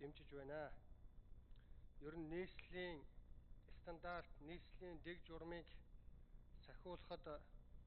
дэмжиж байна. Ер нь нийслэлийн стандарт, нийслэлийн дэг журмыг сахиулахад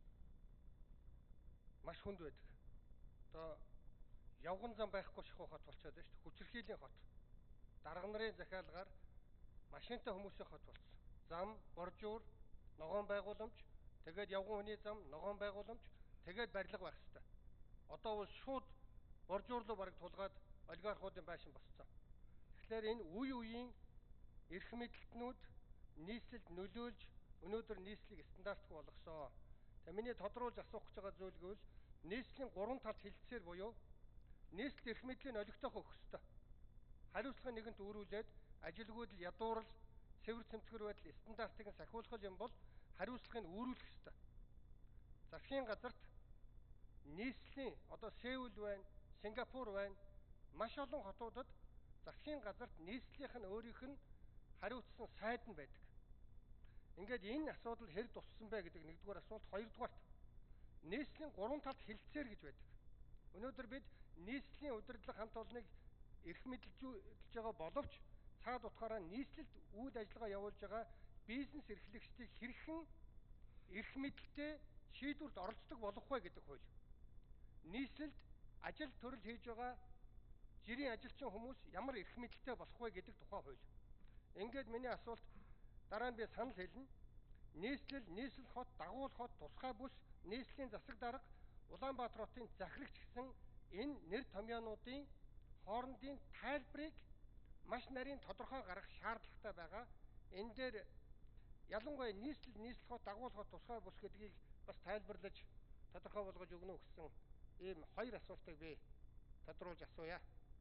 маш хүнд байдаг. Одоо явган зам байхгүй шахуу хот болчиход байна шүү дээ. Хүчирхийллийн хот. Дарга нарын захиалгаар машинтай хүмүүсийн хот болсон. Зам, боржуур, ногоон байгууламж, тэгээд явган хүний зам, ногоон байгууламж, тэгээд барилга байх хэрэгтэй. Одоо бол шууд боржуур руу бараг тулгаад олигархуудын байшин босцсон. Тэгэхээр энэ үе үеийн эрх мэдэлтнүүд нийслэлд нөлөөлж өнөөдөр нийслэлийг стандартгүй болгосон. Тэгээ миний тодруулж асуух гэж байгаа зүйл гэвэл нийслэлийн гурван талд хилцээр буюу нийслэл эрх мэдлийн олигтойхоо өгөх ёстой. Хариуцлагын нэгэнт өөрүүлээд ажилгүйдэл ядуурл цэвэр цэмцгэр байдал стандартыг сахиулах юм бол хариуцлагыг өөрүүлэх ёстой. Засгийн газарт нийслэлийн одоо Сеул байна, Сингапур байна, маш олон хотуудад засгийн газарт нийслэлийнх нь өөрийнх нь хариуцсан сайд нь байдаг. Ингээд энэ асуудал хэр туссан бэ гэдэг нэгдүгээр асуулт. Хоёрдугаарт нийслэлийн гурван талд хилцээр гэж байдаг. Өнөөдөр бид нийслэлийн удирдлага хамт олныг эрх мэдэлжүүлж байгаа боловч цаад утгаараа нийслэлд үйл ажиллагаа явуулж байгаа бизнес эрхлэгчдийг хэрхэн эрх мэдэлтэй шийдвэрт оролцдог болох вэ гэдэг хууль. Нийслэлд ажил төрөл хийж байгаа жирийн ажилчин хүмүүс ямар эрх мэдэлтэй болох вэ гэдэг тухай хууль. Ингээд миний асуулт дараа нь би санал хэлнэ. Нийслэл, нийслэл хот, дагуул хот, тусгай бүс, нийслэлийн засаг дарга, Улаанбаатар хотын захирагч гэсэн энэ нэр томьёонуудын хоорондын тайлбарыг маш нарийн тодорхой гаргах шаардлагатай байгаа. Энэ дээр ялангуяа нийслэл, нийслэл хот, дагуул хот, тусгай бүс гэдгийг бас тайлбарлаж тодорхой болгож өгнө үү гэсэн ийм хоёр асуултыг би тодруулж асууя.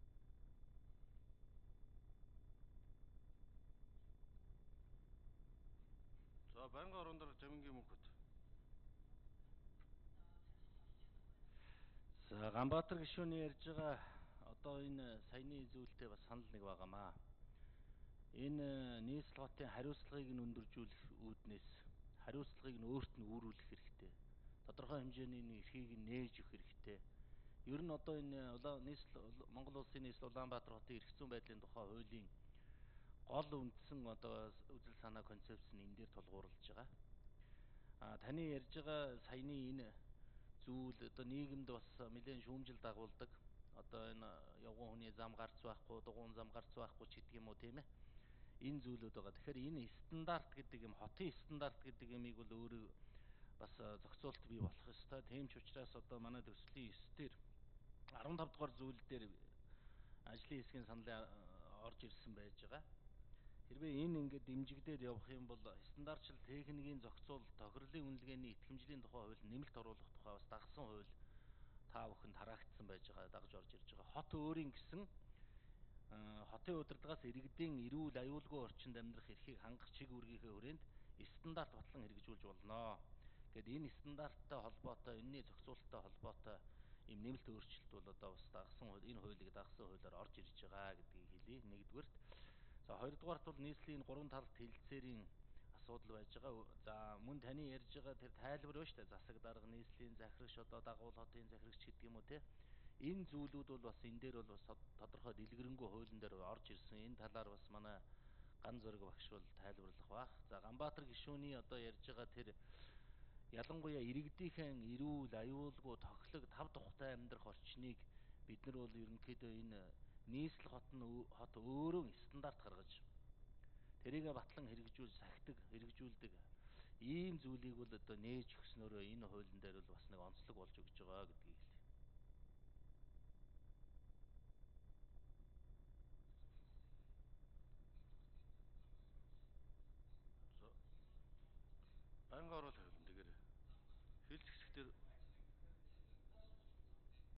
За байнгын орон дарга Жамингийн мөнхөд. За Ганбаатар гишүүний ярьж байгаа одоо энэ саяны зүйлтэй бас санал нэг байгаамаа. Энэ нийслэл хотын хариуцлагыг нь өндөржүүлэх үүднээс хариуцлагыг нь өөрт нь үүрүүлэх хэрэгтэй. Тодорхой хэмжээний эрхийг нь нээж өгөх хэрэгтэй. Ер нь одоо энэ Монгол улсын нийслэл Улаанбаатар хотын эрх зүйн байдлын тухай хуулийн гол үндсэн одоо үзэл санаа концепц нь энэ дээр тулгуурлаж байгаа. Таны ярьж байгаа саяны энэ зүйл одоо нийгэмд бас нэлээд шүүмжил дагуулдаг. Одоо энэ явган хүний зам гарц байхгүй, дугуйн зам гарц байхгүй ч гэдэг юм уу, тийм ээ. Энэ зүйлүүд байгаа. Тэгэхээр энэ стандарт гэдэг юм, хотын стандарт гэдэг юмыг бол өөрөө бас зохицуулт бий болох ёстой. Тийм ч учраас одоо манай төслийн 9 дээр 15 дугаар зүйл дээр ажлын хэсгийн саналын орж ирсэн байж байгаа. Хэрвээ энэ ингээд дэмжигдээд явах юм бол стандартчил техникийн зохицуулалт, тохирлын үнэлгээний итгэмжлийн тухай хууль нэмэлт оруулах тухай бас дагсан хууль та бүхэнд хараагдсан байж байгаа, дагж орж ирж байгаа. Хот өөрийн гэсэн хотын удирдлагаас иргэдийн эрүүл аюулгүй орчинд амьдрах эрхийг хангах чиг үүргийнхээ хүрээнд стандарт батлан хэрэгжүүлж болно. Гэвь энэ стандарттай холбоотой, энэний зохицуулалттай холбоотой ийм нэмэлт өөрчлөлт бол одоо бас дагсан хууль, энэ хуулийг дагсан хуулиар орж ирж байгаа гэдгийг хэлье. Нэгдүгээрт. За хоёрдугаарт бол нийслэлийн гурван талд хэлэлцээрийн асуудал байж байгаа. За мөн таны ярьж байгаа тэр тайлбар байна шүү дээ. Засаг дарга, нийслэлийн захирагч, одоо дагуул хотын захирагч гэдэг юм уу те. Энэ зүйлүүд бол бас энэ дээр бол бас тодорхой дэлгэрэнгүй хуулийн дээр орж ирсэн. Энэ талаар бас манай Ган Зориг багш бол тайлбарлах бах. За Ганбаатар гишүүний одоо ярьж байгаа тэр ялангуяа иргэдийнхэн эрүүл, аюулгүй, тохилог, тав тухтай амьдрах орчныг бид нар бол ерөнхийдөө энэ нийслэл хот өөрөө стандарт гаргаж тэрийг батлан хэрэгжүүл сахидаг, хэрэгжүүлдэг ийм зүйлийг бол одоо нээж өгснөөрөө энэ хуулийн дээр бол бас нэг онцлог болж өгч байгаа гэдгийг